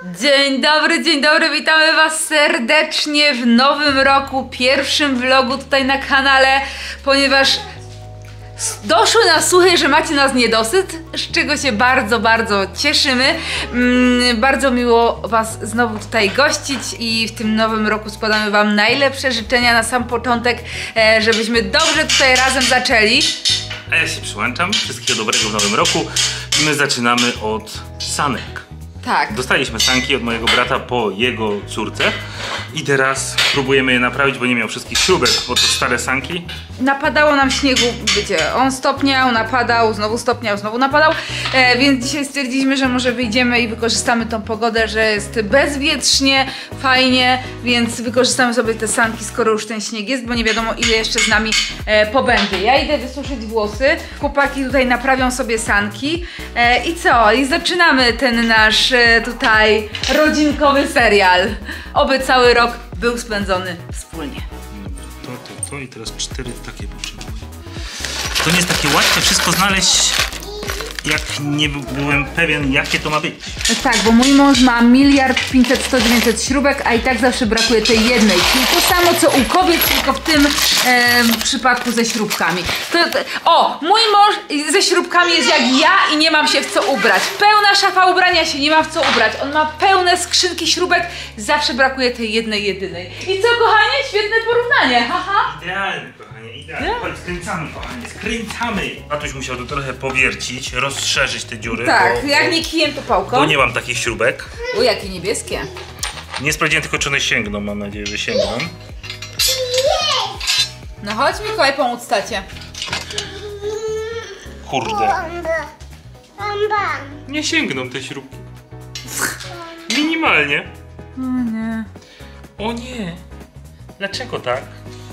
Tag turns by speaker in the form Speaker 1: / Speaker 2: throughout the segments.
Speaker 1: Dzień dobry, witamy was serdecznie w nowym roku, pierwszym vlogu tutaj na kanale, ponieważ doszły nas słuchy, że macie nas niedosyt, z czego się bardzo cieszymy. Bardzo miło was znowu tutaj gościć i w tym nowym roku składamy wam najlepsze życzenia na sam początek, żebyśmy dobrze tutaj razem zaczęli.
Speaker 2: A ja się przyłączam, wszystkiego dobrego w nowym roku i my zaczynamy od sanek.
Speaker 1: Tak.
Speaker 2: Dostaliśmy sanki od mojego brata po jego córce i teraz próbujemy je naprawić, bo nie miał wszystkich śrubek, bo to stare sanki.
Speaker 1: Napadało nam śniegu, wiecie, on stopniał, napadał, znowu stopniał, znowu napadał, więc dzisiaj stwierdziliśmy, że może wyjdziemy i wykorzystamy tą pogodę, że jest bezwietrznie, fajnie, więc wykorzystamy sobie te sanki, skoro już ten śnieg jest, bo nie wiadomo ile jeszcze z nami pobędzie. Ja idę wysuszyć włosy, chłopaki tutaj naprawią sobie sanki i co? I zaczynamy ten nasz tutaj rodzinkowy serial. Oby cały rok był spędzony wspólnie.
Speaker 2: To i teraz 4 takie potrzebuję. To nie jest takie łatwe wszystko znaleźć, jak nie byłem pewien, jakie to ma być.
Speaker 1: Tak, bo mój mąż ma 1 500 100 900 śrubek, a i tak zawsze brakuje tej jednej. Czyli to samo co u kobiet, tylko w tym przypadku ze śrubkami. Mój mąż ze śrubkami jest jak ja i nie mam się w co ubrać. Pełna szafa ubrania się, nie ma w co ubrać. On ma pełne skrzynki śrubek, zawsze brakuje tej jednej, jedynej. I co, kochanie? Świetne porównanie, haha.
Speaker 2: Idealnie, kochanie, idealnie. Chodź, skręcamy, kochanie, skręcamy. Tatuś musiał to trochę powiercić, rozszerzyć te dziury.
Speaker 1: Tak, jak nie kijem, to pałką.
Speaker 2: Bo nie mam takich śrubek.
Speaker 1: O, jakie niebieskie.
Speaker 2: Nie sprawdziłem tylko, czy one sięgną, mam nadzieję, że sięgną.
Speaker 1: No chodź, Mikołaj, pomóc tacie.
Speaker 2: Kurde. Nie sięgną te śrubki. Minimalnie.
Speaker 1: O nie.
Speaker 2: O nie. Dlaczego tak?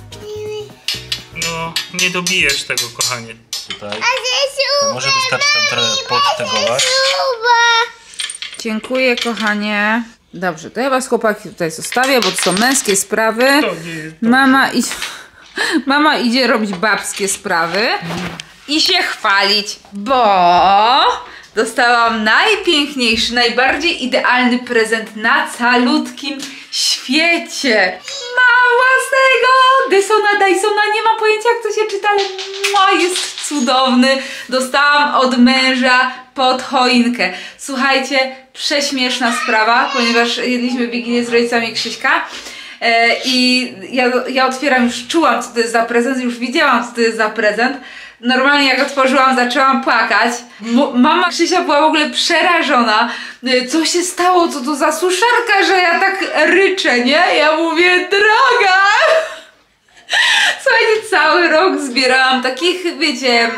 Speaker 2: No, nie dobijesz tego, kochanie. Tutaj. To może wystarczy tam trochę podtegować.
Speaker 1: Dziękuję, kochanie. Dobrze, to ja was, chłopaki, tutaj zostawię, bo to są męskie sprawy.
Speaker 2: To nie jest
Speaker 1: Mama idzie robić babskie sprawy i się chwalić, bo dostałam najpiękniejszy, najbardziej idealny prezent na calutkim świecie. Mała z tego Dysona, nie mam pojęcia jak to się czyta, ale jest cudowny. Dostałam od męża pod choinkę. Słuchajcie, prześmieszna sprawa, ponieważ jedliśmy Wigilię z rodzicami Krzyśka. I ja otwieram, już czułam co to jest za prezent, już widziałam co to jest za prezent. Normalnie jak otworzyłam, zaczęłam płakać. Mama Krzysia była w ogóle przerażona. Co się stało? Co to za suszarka, że ja tak ryczę, nie? Ja mówię, droga! Słuchajcie, cały rok zbierałam takich, wiecie,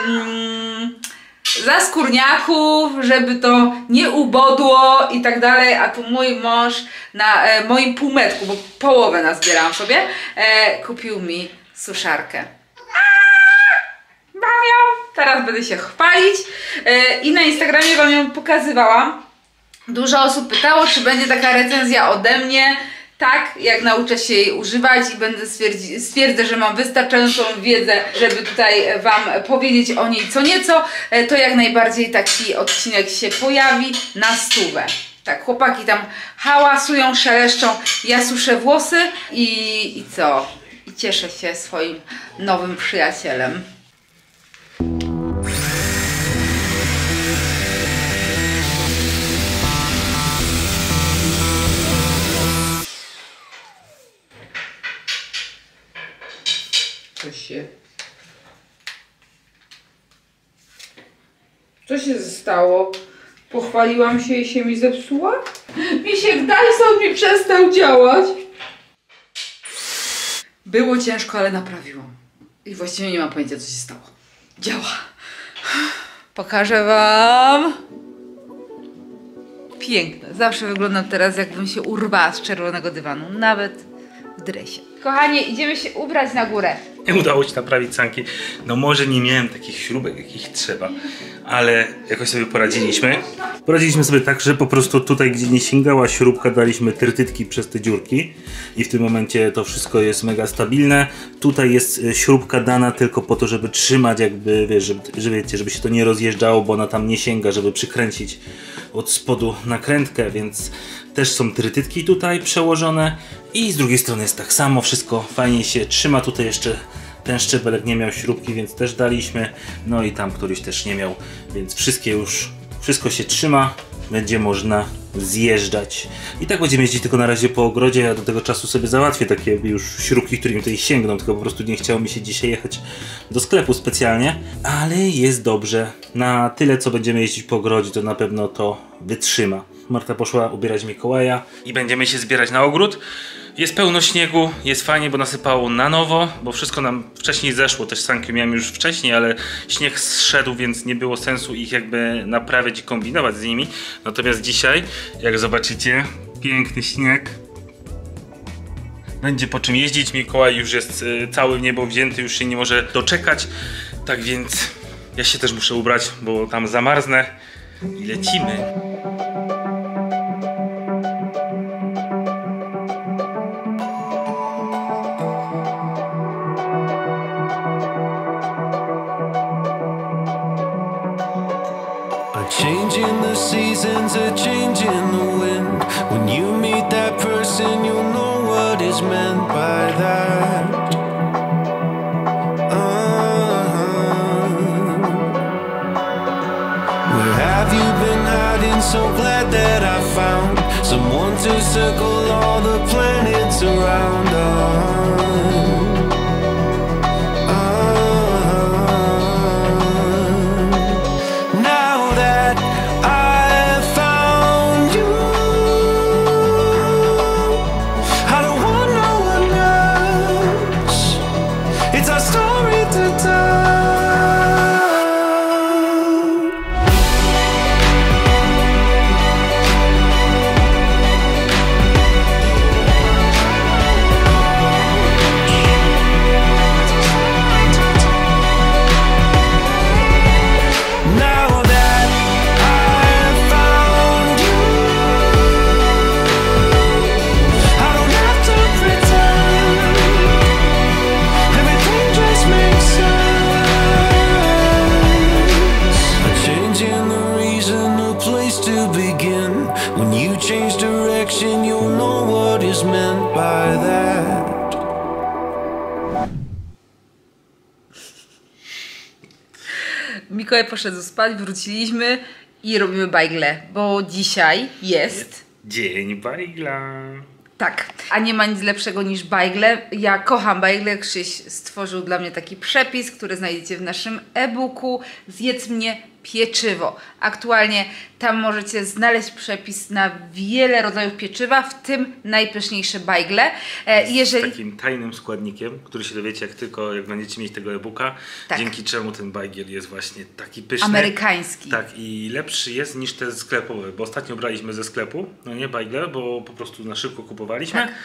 Speaker 1: zaskórniaków, żeby to nie ubodło i tak dalej, a tu mój mąż na moim półmetku, bo połowę nazbierałam sobie, kupił mi suszarkę. Mam ją! Teraz będę się chwalić i na Instagramie wam ją pokazywałam. Dużo osób pytało, czy będzie taka recenzja ode mnie. Tak, jak nauczę się jej używać i będę stwierdzę, że mam wystarczającą wiedzę, żeby tutaj wam powiedzieć o niej co nieco, to jak najbardziej taki odcinek się pojawi na 100. Tak, chłopaki tam hałasują, szeleszczą, ja suszę włosy i co? I cieszę się swoim nowym przyjacielem. Co się stało? Pochwaliłam się i się mi zepsuła? Misiek Dyson mi przestał działać. Było ciężko, ale naprawiłam. I właściwie nie mam pojęcia co się stało. Działa. Pokażę wam. Piękne. Zawsze wyglądam teraz jakbym się urwała z czerwonego dywanu. Nawet w dresie. Kochanie, idziemy się ubrać na górę.
Speaker 2: Nie udało się naprawić sanki. No może nie miałem takich śrubek, jakich trzeba, ale jakoś sobie poradziliśmy. Poradziliśmy sobie tak, że po prostu tutaj, gdzie nie sięgała śrubka, daliśmy trytytki przez te dziurki i w tym momencie to wszystko jest mega stabilne. Tutaj jest śrubka dana tylko po to, żeby trzymać jakby, wiesz, żeby się to nie rozjeżdżało, bo ona tam nie sięga, żeby przykręcić od spodu nakrętkę, więc też są trytytki tutaj przełożone i z drugiej strony jest tak samo, wszystko fajnie się trzyma. Tutaj jeszcze ten szczebelek nie miał śrubki, więc też daliśmy, no i tam któryś też nie miał, więc wszystko się trzyma, będzie można zjeżdżać. I tak będziemy jeździć tylko na razie po ogrodzie, ja do tego czasu sobie załatwię takie już śrubki, którymi tutaj sięgną, tylko po prostu nie chciało mi się dzisiaj jechać do sklepu specjalnie, ale jest dobrze. Na tyle, co będziemy jeździć po ogrodzie, to na pewno to wytrzyma. Marta poszła ubierać Mikołaja i będziemy się zbierać na ogród. Jest pełno śniegu, jest fajnie, bo nasypało na nowo, bo wszystko nam wcześniej zeszło, też sanki miałem już wcześniej, ale śnieg zszedł, więc nie było sensu ich jakby naprawiać i kombinować z nimi. Natomiast dzisiaj, jak zobaczycie, piękny śnieg. Będzie po czym jeździć, Mikołaj już jest cały w niebo wzięty, już się nie może doczekać. Tak więc ja się też muszę ubrać, bo tam zamarznę i lecimy.
Speaker 3: Changing the seasons, a change in the wind. When you meet that person, you'll know what is meant by that. Where have you been hiding? So glad that I found someone to circle all the planets around us.
Speaker 1: Mikołaj poszedł spać, wróciliśmy i robimy bajgle, bo dzisiaj jest
Speaker 2: Dzień bajgla.
Speaker 1: Tak, a nie ma nic lepszego niż bajgle. Ja kocham bajgle. Krzyś stworzył dla mnie taki przepis, który znajdziecie w naszym e-booku. Zjedz mnie pieczywo. Aktualnie tam możecie znaleźć przepis na wiele rodzajów pieczywa, w tym najpyszniejsze bajgle.
Speaker 2: Z takim tajnym składnikiem, który się dowiecie jak będziecie mieć tego e-booka, tak. Dzięki czemu ten bajgiel jest właśnie taki pyszny.
Speaker 1: Amerykański.
Speaker 2: Tak, i lepszy jest niż te sklepowe, bo ostatnio braliśmy ze sklepu, no nie bajgle, bo po prostu na szybko kupowaliśmy. Tak.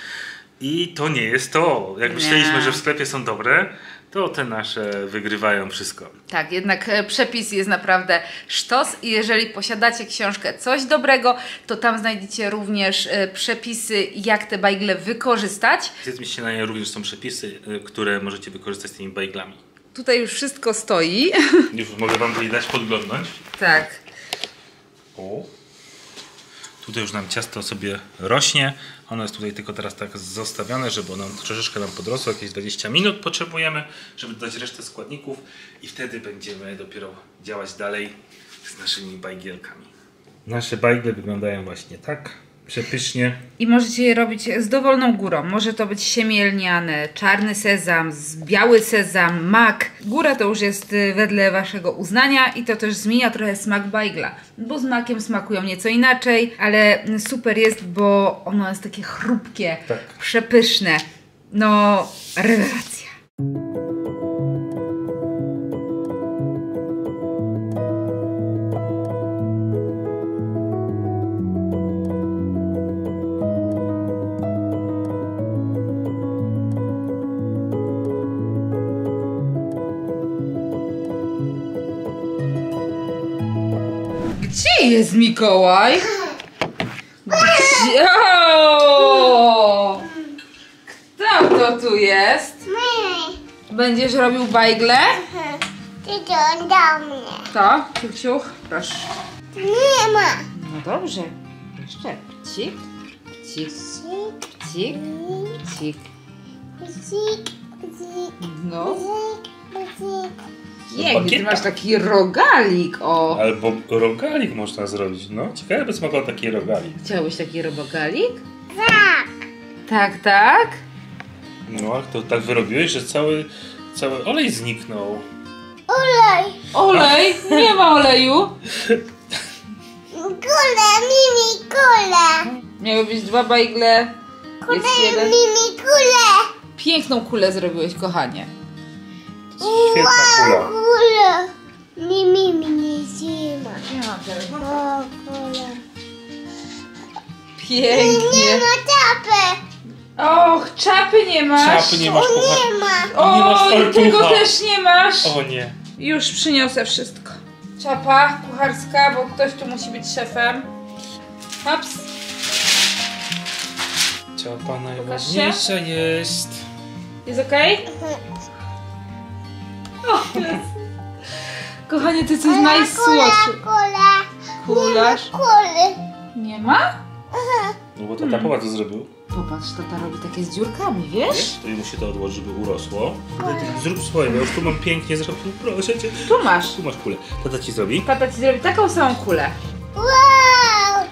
Speaker 2: I to nie jest to. Jak myśleliśmy, że w sklepie są dobre, to te nasze wygrywają wszystko.
Speaker 1: Tak, jednak przepis jest naprawdę sztos i jeżeli posiadacie książkę Coś Dobrego, to tam znajdziecie również przepisy, jak te bajgle wykorzystać.
Speaker 2: Zjedźcie na nie również są przepisy, które możecie wykorzystać z tymi bajglami.
Speaker 1: Tutaj już wszystko stoi.
Speaker 2: Już mogę wam tutaj dać podglądnąć.
Speaker 1: Tak.
Speaker 2: O. Tutaj już nam ciasto sobie rośnie. Ono jest tutaj tylko teraz tak zostawione, żeby ono troszeczkę nam podrosło. Jakieś 20 minut potrzebujemy, żeby dodać resztę składników i wtedy będziemy dopiero działać dalej z naszymi bajgielkami. Nasze bajgle wyglądają właśnie tak. Przepysznie.
Speaker 1: I możecie je robić z dowolną górą. Może to być siemię lniane, czarny sezam, biały sezam, mak. Góra to już jest wedle waszego uznania i to też zmienia trochę smak bajgla. Bo z makiem smakują nieco inaczej, ale super jest, bo ono jest takie chrupkie, tak. Przepyszne. No, rewelacja. Gdzie jest Mikołaj? Gdzie? O! Kto to tu jest? Będziesz robił bajgle?
Speaker 4: Ty to do mnie.
Speaker 1: To? Ciuch, ciuch. Proszę.
Speaker 4: Nie ma.
Speaker 1: No dobrze. Jeszcze. Pcik, pcik, pcik, pcik.
Speaker 4: Zik, zik,
Speaker 1: No.
Speaker 4: zik, zik.
Speaker 1: Pięknie, ty masz taki rogalik, o.
Speaker 2: Albo rogalik można zrobić, no. Ciekawe by smakował taki rogalik.
Speaker 1: Chciałbyś taki rogalik?
Speaker 4: Tak.
Speaker 1: Tak, tak.
Speaker 2: No, a to tak wyrobiłeś, że cały olej zniknął.
Speaker 4: Olej.
Speaker 1: Olej? Nie ma oleju.
Speaker 4: Kule, mimi, kule.
Speaker 1: Miały być 2 bajgle.
Speaker 4: Kule,
Speaker 1: Jest jeden.
Speaker 4: mimi, kule.
Speaker 1: Piękną kulę zrobiłeś, kochanie.
Speaker 2: Świetna kula.
Speaker 4: Kule. Mimi, nie zima.
Speaker 1: Nie mam teraz.
Speaker 4: O, kule. Nie
Speaker 1: Pięknie.
Speaker 4: ma czapy.
Speaker 1: Och, czapy nie masz.
Speaker 2: Czapy nie masz, kochanie.
Speaker 4: Nie ma.
Speaker 2: Nie masz
Speaker 1: O, i
Speaker 2: fartucha.
Speaker 1: tego też nie masz.
Speaker 2: O nie.
Speaker 1: Już przyniosę wszystko. Czapa kucharska, bo ktoś tu musi być szefem. Hops.
Speaker 2: Czapa najważniejsza jest.
Speaker 1: Jest okej? O, jest. Kochanie, ty coś najsłodszy.
Speaker 4: Kule.
Speaker 1: Kulasz.
Speaker 4: Kule.
Speaker 1: Nie ma?
Speaker 2: No bo tata popatrz co zrobił.
Speaker 1: Popatrz, tata robi takie z dziurkami, wiesz?
Speaker 2: To mu się to odłoży, żeby urosło. Zrób swoje, ja już tu mam pięknie zrobił, proszę cię.
Speaker 1: Tu masz.
Speaker 2: Tu masz kulę. Tata ci zrobi.
Speaker 1: Tata ci zrobi taką samą kulę.
Speaker 4: Wow.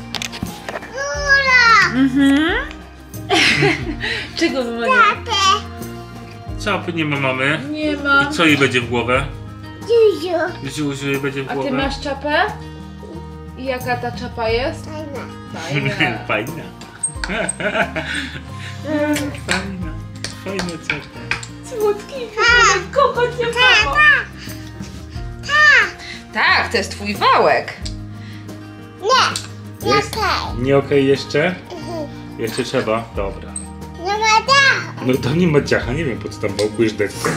Speaker 4: Kula.
Speaker 1: Mhm. Czego wymagamy?
Speaker 4: Czapy.
Speaker 2: Czapy nie ma mamy.
Speaker 1: Nie ma.
Speaker 2: I co jej będzie w głowę?
Speaker 4: Ziuziu.
Speaker 2: Ziuziu jej będzie w
Speaker 1: A
Speaker 2: głowę.
Speaker 1: ty masz czapę? I jaka ta czapa jest?
Speaker 4: Fajna.
Speaker 1: Fajna.
Speaker 2: Fajna. Fajna. Fajna czapka.
Speaker 1: Słodki. Kochać nie mamo. Tak, to jest twój wałek.
Speaker 4: Nie.
Speaker 2: Jest.
Speaker 4: Okej.
Speaker 2: Nie okej jeszcze? Jeszcze trzeba? Dobra.
Speaker 4: Nie ma dachu.
Speaker 2: No to nie ma ciacha, nie wiem po co tam wałkujesz deskę.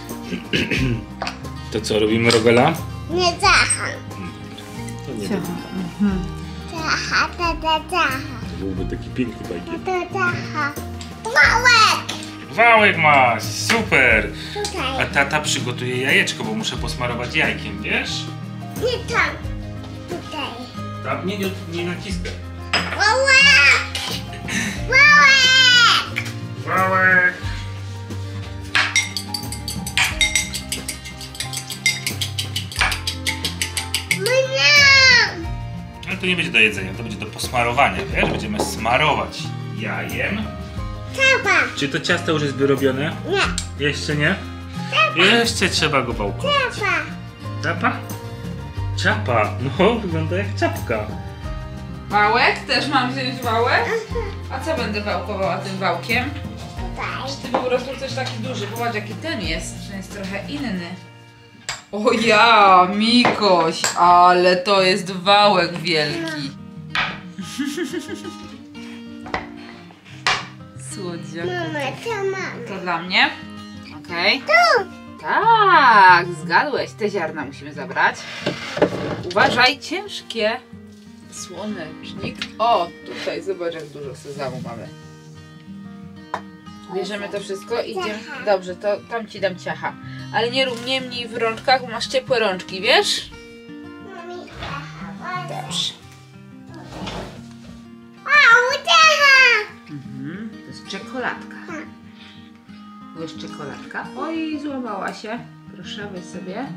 Speaker 2: To co, robimy rogala?
Speaker 4: Nie dacha.
Speaker 2: To nie wiem.
Speaker 4: Dacha, dacha.
Speaker 2: To byłby taki piękny bajkiet.
Speaker 4: Dacha. Małek.
Speaker 2: Wałek masz, super! A
Speaker 4: Tutaj.
Speaker 2: tata przygotuje jajeczko, bo muszę posmarować jajkiem, wiesz?
Speaker 4: Nie tam. Tutaj.
Speaker 2: Tam nie naciskaj.
Speaker 4: Małek. Małek.
Speaker 2: Wałek!
Speaker 4: Mnie.
Speaker 2: Ale to nie będzie do jedzenia, to będzie do posmarowania, wiesz? Będziemy smarować jajem.
Speaker 4: Czapa.
Speaker 2: Czy to ciasto już jest wyrobione?
Speaker 4: Nie.
Speaker 2: Jeszcze nie? Jeszcze trzeba go wałkować.
Speaker 4: Czapa.
Speaker 2: Czapa? Czapa, no wygląda jak czapka.
Speaker 1: Wałek? Też mam wziąć wałek? A co będę wałkowała tym wałkiem?
Speaker 4: Tutaj.
Speaker 1: Ty po prostu coś taki duży. Popatrz jaki ten jest. Ten jest trochę inny. O ja, Mikoś, ale to jest wałek wielki. Słodziak.
Speaker 4: Mama, to mam.
Speaker 1: To dla mnie? Okej.
Speaker 4: Tu.
Speaker 1: Tak, zgadłeś. Te ziarna musimy zabrać. Uważaj, ciężkie. Słonecznik. O, tutaj zobacz jak dużo sezamu mamy. Bierzemy to wszystko i idziemy. Dobrze, to tam ci dam ciacha. Ale nie rób nie mniej w rączkach, bo masz ciepłe rączki, wiesz?
Speaker 4: Mami, dacha.
Speaker 1: Dobrze.
Speaker 4: Wow, dacha.
Speaker 1: To jest czekoladka. To jest czekoladka. Oj, złamała się. Proszę, weź sobie.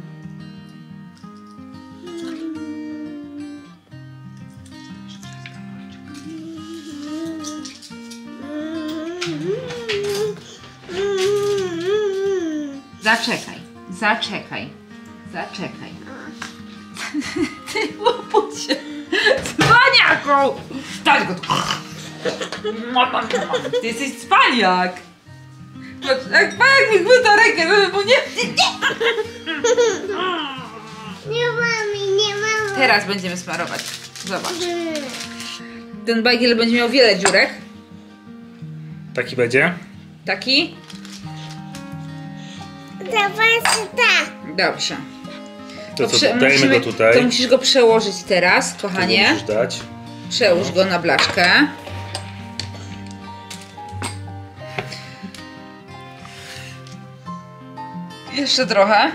Speaker 1: Zaczekaj, zaczekaj, zaczekaj. Ty łopucie, cwaniaku! Daj go tu! Ty jesteś cwaniak! Patrz, jak mi chwyta rękę, żeby mu nie...
Speaker 4: Nie mami, nie mama.
Speaker 1: Teraz będziemy smarować. Zobacz. Ten bajgiel będzie miał wiele dziurek.
Speaker 2: Taki będzie?
Speaker 1: Taki?
Speaker 4: Zobacz tak.
Speaker 1: Dobrze.
Speaker 2: To co, dajemy go tutaj.
Speaker 1: To musisz go przełożyć teraz, kochanie.
Speaker 2: Musisz dać.
Speaker 1: Przełóż go na blaszkę. Jeszcze trochę.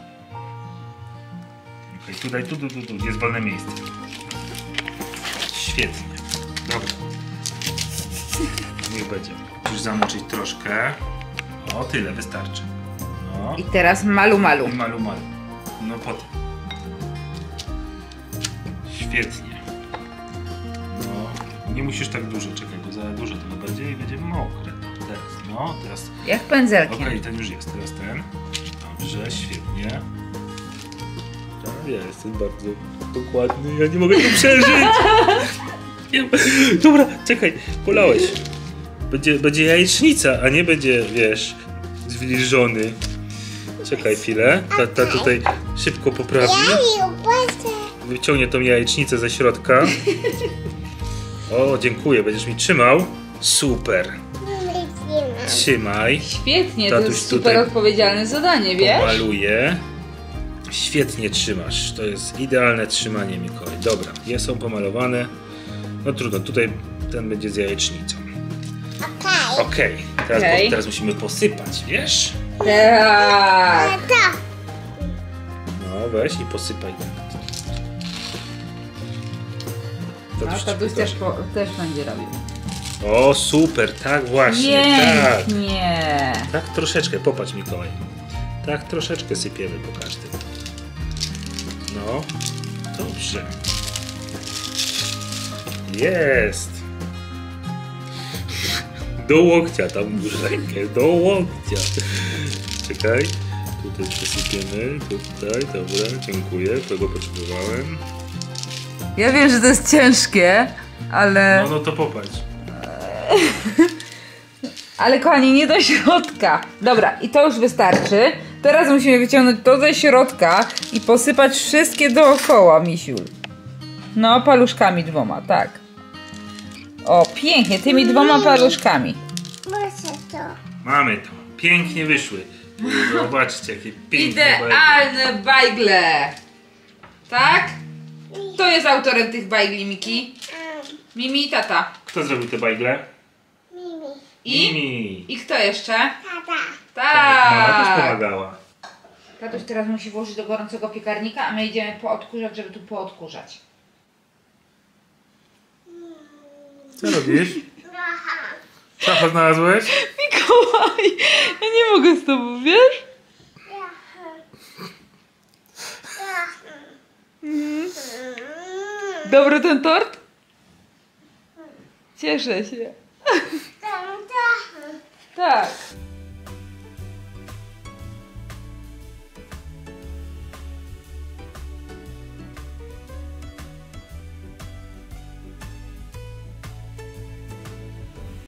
Speaker 2: Okay, tutaj, tu, jest wolne miejsce. Świetnie. Dobra. Niech będzie. Musisz zamoczyć troszkę. O, tyle, wystarczy. No.
Speaker 1: I teraz malu.
Speaker 2: I malu. No potem. Świetnie. No. Nie musisz tak dużo czekać, bo za dużo to będzie i będzie mokre. Teraz, no, teraz.
Speaker 1: Jak pędzelkiem.
Speaker 2: Okej, ten już jest, teraz ten. Dobrze, świetnie. Ja jestem bardzo dokładny, ja nie mogę tu przeżyć. Dobra, czekaj, polałeś. Będzie jajecznica, a nie będzie, wiesz, zwilżony. Czekaj chwilę, tata tutaj szybko poprawi. Wyciągnie tą jajecznicę ze środka. O, dziękuję, będziesz mi trzymał. Super. Trzymaj.
Speaker 1: Świetnie, to
Speaker 2: Tatuś
Speaker 1: jest super
Speaker 2: tutaj
Speaker 1: odpowiedzialne zadanie, wiesz?
Speaker 2: Pomaluję. Świetnie trzymasz. To jest idealne trzymanie, Mikołaj. Dobra, są pomalowane. No trudno, tutaj ten będzie z jajecznicą. Okej. Teraz musimy posypać, wiesz?
Speaker 1: Tak.
Speaker 2: No weź i posypaj.
Speaker 1: No, tatuś też będzie robił.
Speaker 2: O, super, tak właśnie, tak.
Speaker 1: Nie.
Speaker 2: Tak troszeczkę, popatrz Mikołaj. Tak troszeczkę sypiemy po każdym. No, dobrze. Jest. Do łokcia, tam rękę, do łokcia. Czekaj, tutaj przesypiemy, tutaj, dobra, dziękuję, tego potrzebowałem.
Speaker 1: Ja wiem, że to jest ciężkie, ale...
Speaker 2: No to popatrz.
Speaker 1: Ale kochani, nie do środka. Dobra, i to już wystarczy. Teraz musimy wyciągnąć to ze środka i posypać wszystkie dookoła, misiul. No, paluszkami 2, tak. O, pięknie, tymi 2 paluszkami.
Speaker 2: Mamy to. Pięknie wyszły. Zobaczcie, jakie piękne bajgle.
Speaker 1: Idealne bajgle. Tak? Kto jest autorem tych bajgli, Miki? Mimi i tata.
Speaker 2: Kto zrobił te bajgle? Mimi.
Speaker 1: I kto jeszcze?
Speaker 4: Tata.
Speaker 2: Mama też
Speaker 1: Tak.
Speaker 2: pomagała.
Speaker 1: Tatuś teraz musi włożyć do gorącego piekarnika, a my idziemy poodkurzać, żeby tu poodkurzać.
Speaker 2: Co robisz? Co znalazłeś?
Speaker 1: Mikołaj, ja nie mogę z tobą, wiesz? Dobry ten tort? Cieszę się. Tak.